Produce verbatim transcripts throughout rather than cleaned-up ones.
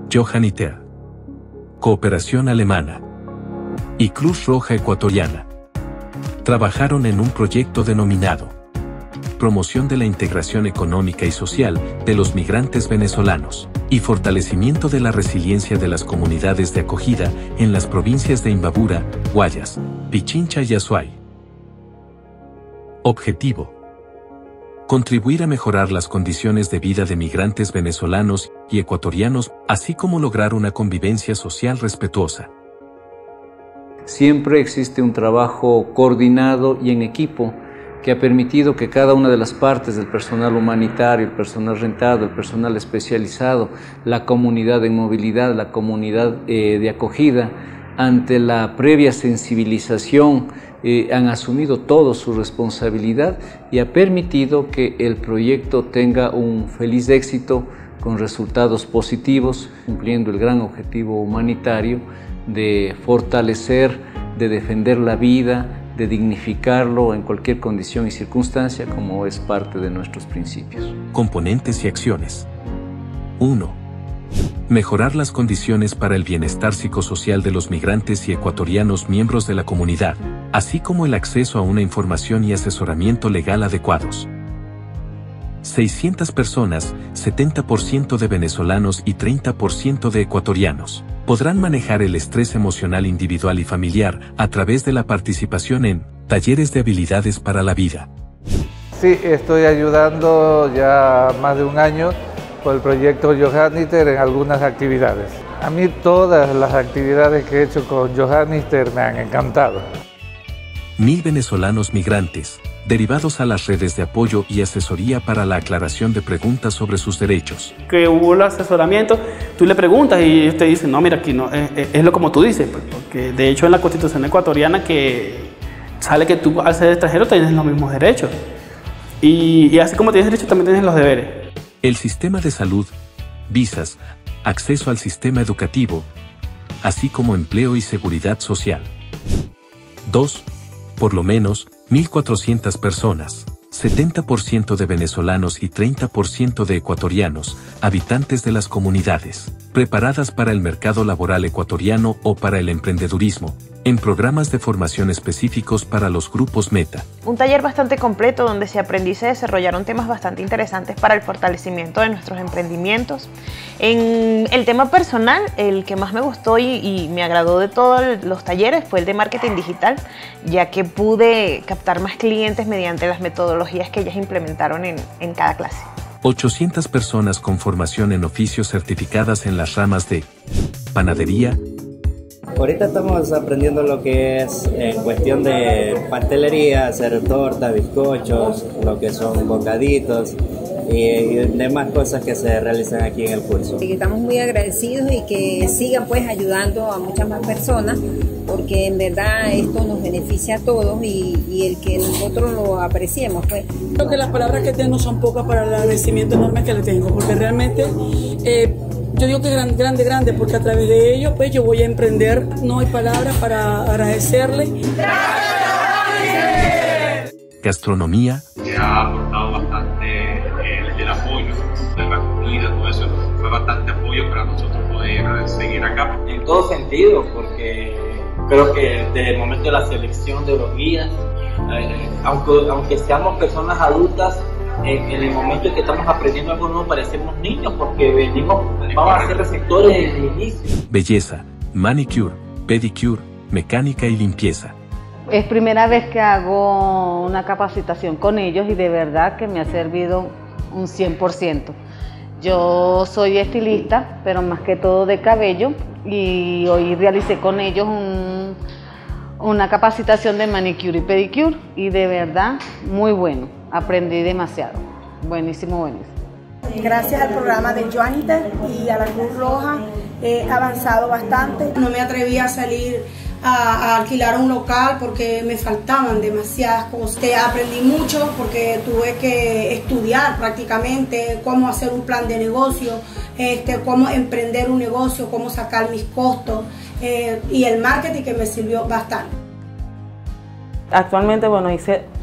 Johanniter, Cooperación Alemana y Cruz Roja Ecuatoriana trabajaron en un proyecto denominado Promoción de la Integración Económica y Social de los Migrantes Venezolanos y Fortalecimiento de la Resiliencia de las Comunidades de Acogida en las provincias de Imbabura, Guayas, Pichincha y Azuay. Objetivo: contribuir a mejorar las condiciones de vida de migrantes venezolanos y ecuatorianos, así como lograr una convivencia social respetuosa. Siempre existe un trabajo coordinado y en equipo que ha permitido que cada una de las partes del personal humanitario, el personal rentado, el personal especializado, la comunidad en movilidad, la comunidad eh, de acogida, ante la previa sensibilización, eh, han asumido todo su responsabilidad y ha permitido que el proyecto tenga un feliz éxito con resultados positivos, cumpliendo el gran objetivo humanitario de fortalecer, de defender la vida, de dignificarlo en cualquier condición y circunstancia, como es parte de nuestros principios. Componentes y acciones. uno. Mejorar las condiciones para el bienestar psicosocial de los migrantes y ecuatorianos miembros de la comunidad, así como el acceso a una información y asesoramiento legal adecuados. seiscientas personas, setenta por ciento de venezolanos y treinta por ciento de ecuatorianos, podrán manejar el estrés emocional individual y familiar a través de la participación en talleres de habilidades para la vida. Sí, estoy ayudando ya más de un año por el proyecto Johanniter en algunas actividades. A mí todas las actividades que he hecho con Johanniter me han encantado. Mil venezolanos migrantes, derivados a las redes de apoyo y asesoría para la aclaración de preguntas sobre sus derechos. Que hubo el asesoramiento, tú le preguntas y ellos te dicen, no, mira, aquí no, es, es lo como tú dices, porque de hecho en la Constitución ecuatoriana que sale que tú al ser extranjero tienes los mismos derechos. Y, y así como tienes derechos, también tienes los deberes. El sistema de salud, visas, acceso al sistema educativo, así como empleo y seguridad social. dos. Por lo menos, mil cuatrocientas personas, setenta por ciento de venezolanos y treinta por ciento de ecuatorianos, habitantes de las comunidades, preparadas para el mercado laboral ecuatoriano o para el emprendedurismo, en programas de formación específicos para los grupos meta. Un taller bastante completo donde se aprendió y se desarrollaron temas bastante interesantes para el fortalecimiento de nuestros emprendimientos. En el tema personal, el que más me gustó y, y me agradó de todos los talleres fue el de marketing digital, ya que pude captar más clientes mediante las metodologías que ellas implementaron en, en cada clase. ochocientas personas con formación en oficios certificadas en las ramas de panadería. Ahorita estamos aprendiendo lo que es en cuestión de pastelería, hacer tortas, bizcochos, lo que son bocaditos y, y demás cosas que se realizan aquí en el curso. Estamos muy agradecidos y que sigan pues ayudando a muchas más personas, porque en verdad esto nos beneficia a todos y, y el que nosotros lo apreciemos pues. Creo que las palabras que tengo son pocas para el agradecimiento enorme que le tengo, porque realmente eh, yo digo que grande, grande, grande, porque a través de ello pues yo voy a emprender, no hay palabras para agradecerle. Gastronomía. Se ha aportado bastante eh, el apoyo de la comida, todo eso fue bastante apoyo para nosotros poder seguir acá. En todo sentido, porque creo que desde el momento de la selección de los guías, eh, aunque, aunque seamos personas adultas, en, en el momento en que estamos aprendiendo algo nuevo parecemos niños, porque venimos, vamos a ser receptores desde el inicio. Belleza, manicure, pedicure, mecánica y limpieza. Es primera vez que hago una capacitación con ellos y de verdad que me ha servido un cien por ciento. Yo soy estilista, pero más que todo de cabello, y hoy realicé con ellos un, una capacitación de manicure y pedicure y de verdad muy bueno, aprendí demasiado, buenísimo, buenísimo. Gracias al programa de Johanniter y a la Cruz Roja he avanzado bastante. No me atreví a salir a, a alquilar un local porque me faltaban demasiadas cosas. Aprendí mucho porque tuve que estudiar prácticamente cómo hacer un plan de negocio, este, cómo emprender un negocio, cómo sacar mis costos eh, y el marketing, que me sirvió bastante. Actualmente, bueno, hice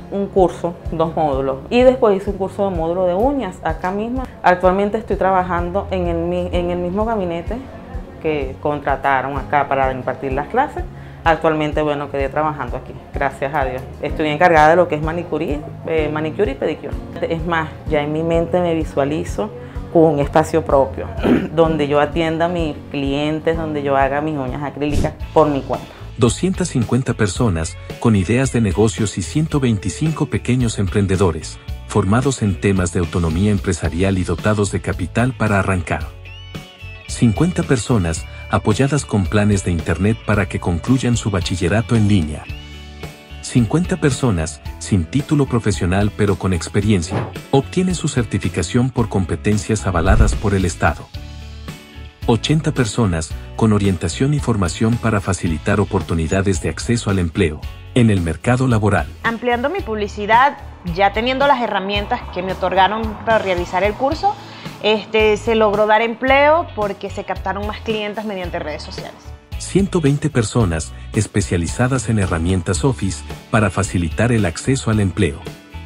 un curso, dos módulos, y después hice un curso de módulo de uñas acá mismo. Actualmente estoy trabajando en el, en el mismo gabinete que contrataron acá para impartir las clases. Actualmente, bueno, quedé trabajando aquí, gracias a Dios. Estoy encargada de lo que es manicure, eh, manicure y pedicure. Es más, ya en mi mente me visualizo con un espacio propio, donde yo atienda a mis clientes, donde yo haga mis uñas acrílicas por mi cuenta. doscientas cincuenta personas con ideas de negocios y ciento veinticinco pequeños emprendedores, formados en temas de autonomía empresarial y dotados de capital para arrancar. cincuenta personas apoyadas con planes de Internet para que concluyan su bachillerato en línea. cincuenta personas sin título profesional pero con experiencia, obtienen su certificación por competencias avaladas por el Estado. ochenta personas con orientación y formación para facilitar oportunidades de acceso al empleo en el mercado laboral. Ampliando mi publicidad, ya teniendo las herramientas que me otorgaron para realizar el curso, este, se logró dar empleo porque se captaron más clientes mediante redes sociales. ciento veinte personas especializadas en herramientas Office para facilitar el acceso al empleo.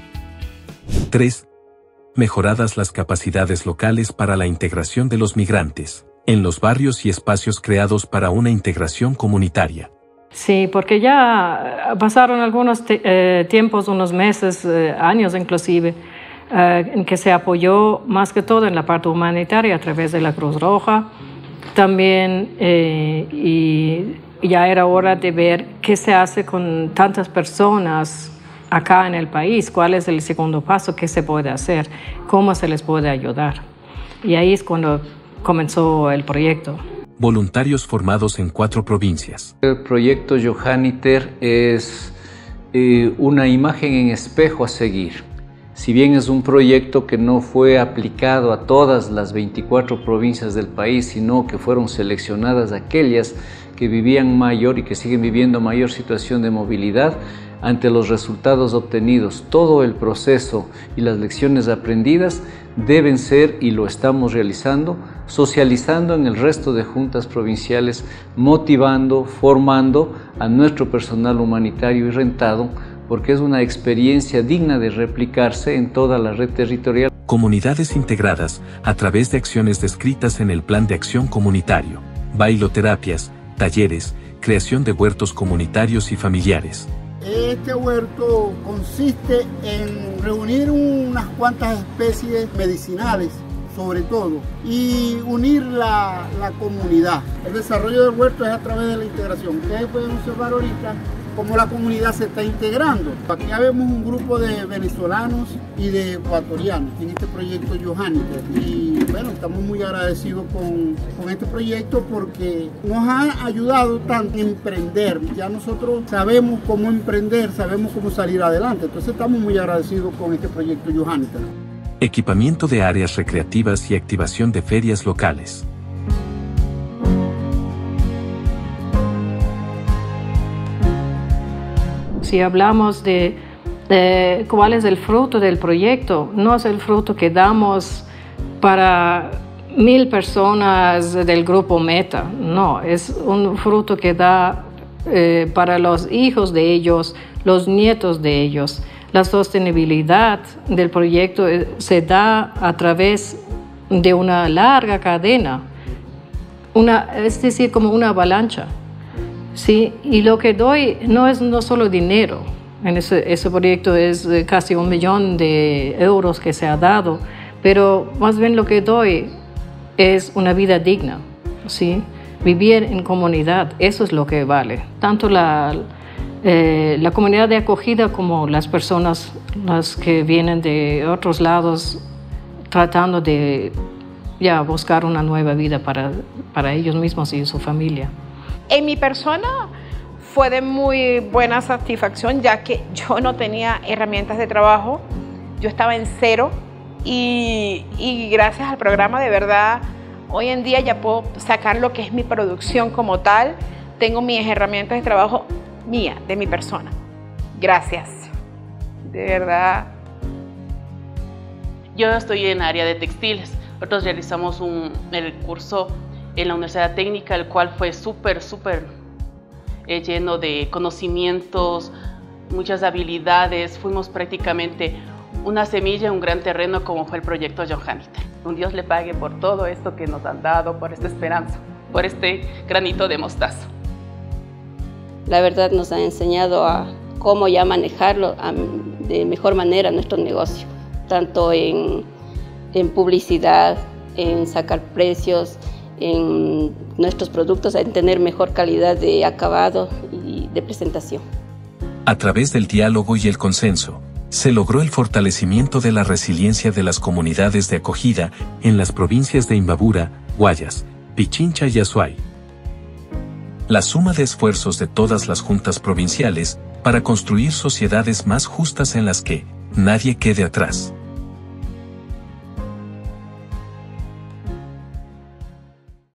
tres. Mejoradas las capacidades locales para la integración de los migrantes en los barrios y espacios creados para una integración comunitaria. Sí, porque ya pasaron algunos eh, tiempos, unos meses, eh, años inclusive, eh, en que se apoyó más que todo en la parte humanitaria a través de la Cruz Roja. También eh, y ya era hora de ver qué se hace con tantas personas acá en el país, cuál es el segundo paso, qué se puede hacer, cómo se les puede ayudar. Y ahí es cuando comenzó el proyecto. Voluntarios formados en cuatro provincias. El proyecto Johanniter es eh, una imagen en espejo a seguir. Si bien es un proyecto que no fue aplicado a todas las veinticuatro provincias del país, sino que fueron seleccionadas aquellas que vivían mayor y que siguen viviendo mayor situación de movilidad, ante los resultados obtenidos, todo el proceso y las lecciones aprendidas deben ser, y lo estamos realizando, socializando en el resto de juntas provinciales, motivando, formando a nuestro personal humanitario y rentado, porque es una experiencia digna de replicarse en toda la red territorial. Comunidades integradas a través de acciones descritas en el Plan de Acción Comunitario, bailoterapias, talleres, creación de huertos comunitarios y familiares. Este huerto consiste en reunir unas cuantas especies medicinales, sobre todo, y unir la, la comunidad. El desarrollo del huerto es a través de la integración. Ustedes pueden observar ahorita cómo la comunidad se está integrando. Aquí ya vemos un grupo de venezolanos y de ecuatorianos en este proyecto Johanniter. Y bueno, estamos muy agradecidos con, con este proyecto porque nos ha ayudado tanto a emprender. Ya nosotros sabemos cómo emprender, sabemos cómo salir adelante. Entonces estamos muy agradecidos con este proyecto Johanniter. Equipamiento de áreas recreativas y activación de ferias locales. Si hablamos de, de cuál es el fruto del proyecto, no es el fruto que damos para mil personas del grupo Meta, no, es un fruto que da eh, para los hijos de ellos, los nietos de ellos. La sostenibilidad del proyecto se da a través de una larga cadena, una, es decir, como una avalancha. Sí, y lo que doy no es no solo dinero, en ese, ese proyecto es casi un millón de euros que se ha dado, pero más bien lo que doy es una vida digna, ¿sí? Vivir en comunidad, eso es lo que vale. Tanto la, eh, la comunidad de acogida como las personas las que vienen de otros lados tratando de ya, buscar una nueva vida para, para ellos mismos y su familia. En mi persona fue de muy buena satisfacción, ya que yo no tenía herramientas de trabajo, yo estaba en cero y, y gracias al programa de verdad hoy en día ya puedo sacar lo que es mi producción como tal, tengo mis herramientas de trabajo mía, de mi persona. Gracias, de verdad. Yo estoy en área de textiles, nosotros realizamos un, el curso en la Universidad Técnica, el cual fue súper, súper eh, lleno de conocimientos, muchas habilidades, fuimos prácticamente una semilla, un gran terreno como fue el proyecto Johanniter. Un Dios le pague por todo esto que nos han dado, por esta esperanza, por este granito de mostaza. La verdad nos ha enseñado a cómo ya manejarlo a, de mejor manera nuestro negocio, tanto en, en publicidad, en sacar precios, en nuestros productos, en tener mejor calidad de acabado y de presentación. A través del diálogo y el consenso, se logró el fortalecimiento de la resiliencia de las comunidades de acogida en las provincias de Imbabura, Guayas, Pichincha y Azuay. La suma de esfuerzos de todas las juntas provinciales para construir sociedades más justas en las que nadie quede atrás.